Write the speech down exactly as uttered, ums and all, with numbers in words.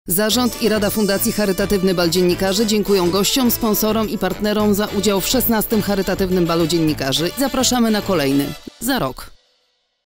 Zarząd i Rada Fundacji Charytatywny Bal Dziennikarzy dziękują gościom, sponsorom i partnerom za udział w szesnastym Charytatywnym Balu Dziennikarzy. Zapraszamy na kolejny za rok.